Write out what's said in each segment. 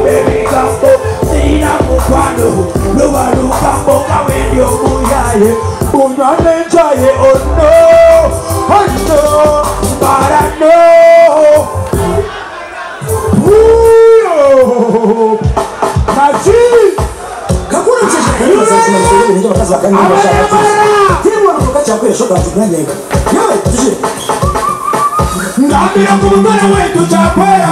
ebigambo sirina mukwano luba lugambo nga wendi omuyaye bunywa n'enjaye ono ono barano Kachi kakuna mchesha Ngambira kumutana wetu chakwera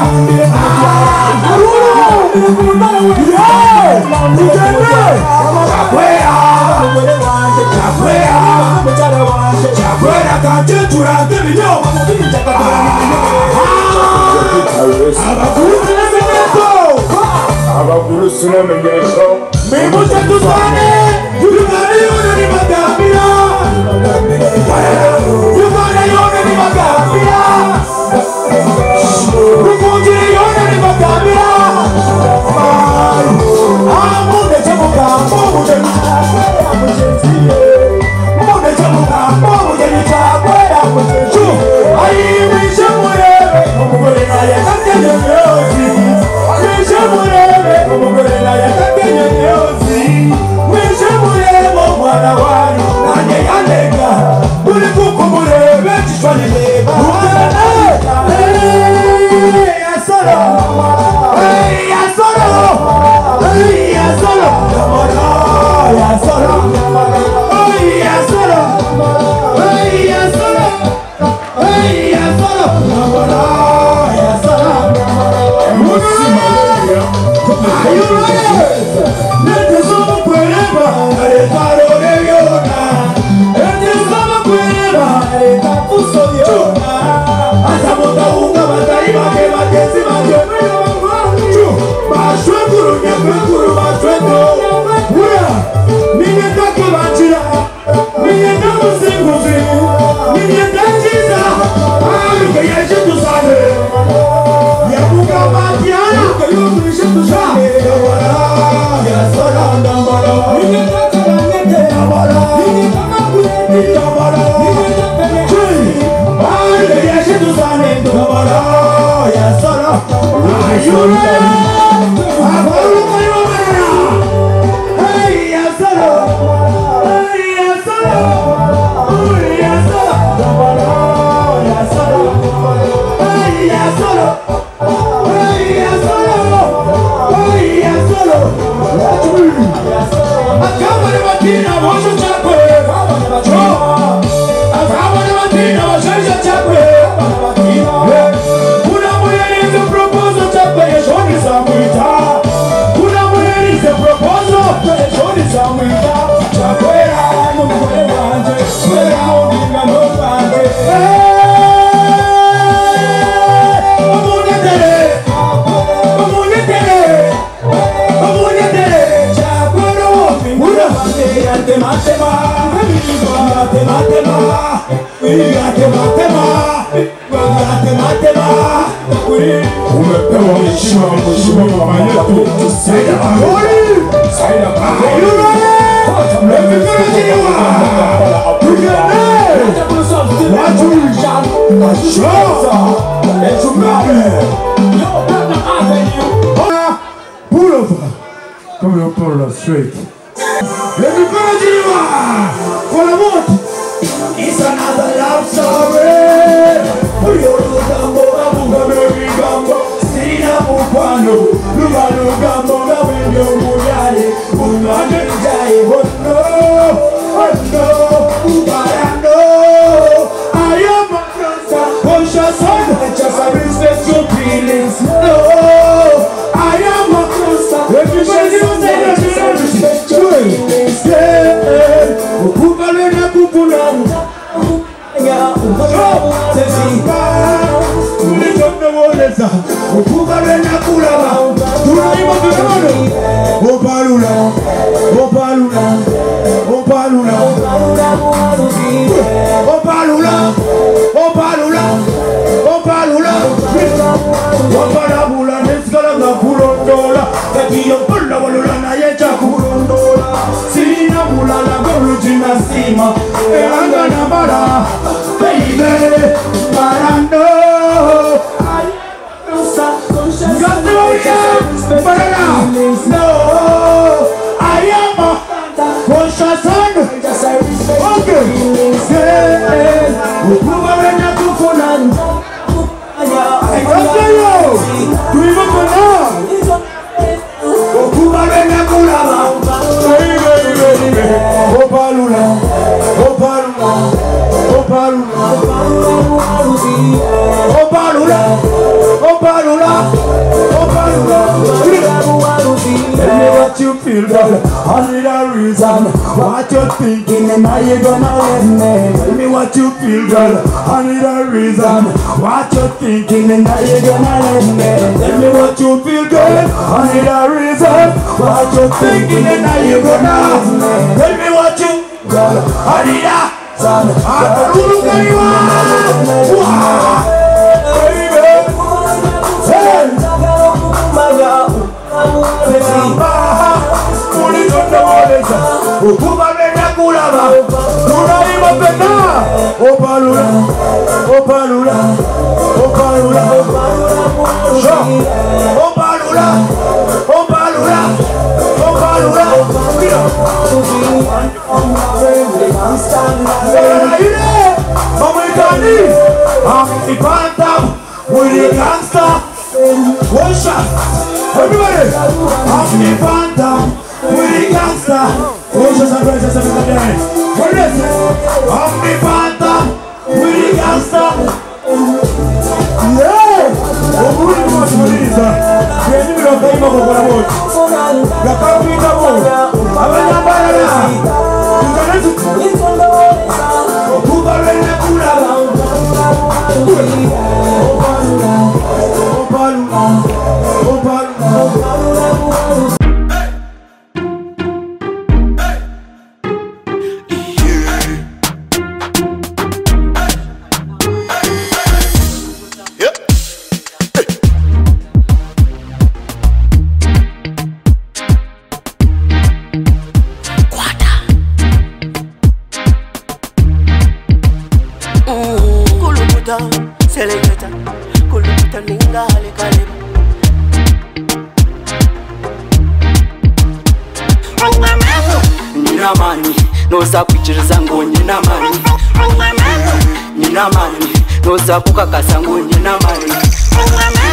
chakwera kachetura ngebinyo abakuru sinamenyesho mimuje tuzane yugane yone ni magambira yugane yone ni magambira rukunjiri yone ni magambira amunde chemugambo muje nitakwera mujenziye munde chemugambo muje nitakwera mujenzu ayimishe murebe umugore naye kakenye myozi ayimishe murebe umugore naye kakenye myozi mwishe murebe mwana wanyu nanye yanega uri kuko murebe chishwani leba yasoro yasoro yasoro yasoro yasoro Straight. Let me go to you. For a moment. It's another love story. Sina mukwano. Luga lugambo nga wenyo muyale. Unwane jaye hono. Hono. Ubarano. I am a conscious son. Just I respect your feelings. No. I am a conscious. Everybody knows that. Baby, girl. I need a reason. What you thinking and how you gonna let me? Tell me what you feel, girl. I need a reason. What you thinking and how you gonna let me? Tell me what you feel, girl. I need a reason. What you thinking and how you gonna let me? Tell me what you, girl. I need a son. I don't I'm the phantom with the gangster. One shot, everybody. I'm the phantom with the gangster. One shot and precious and dance. I'm the phantom with the gangster. Yeah. Oh, who is much for this? Vieni mi lo fai mo con la voce. La capita mo. Aveva balla. Tu canesi. Tu parli la cura. Selecta, kuluta ninga hale kalem. Nina mani, no za kuchira zangu nina mani. Nina mani, no za kukaka zangu nina mani.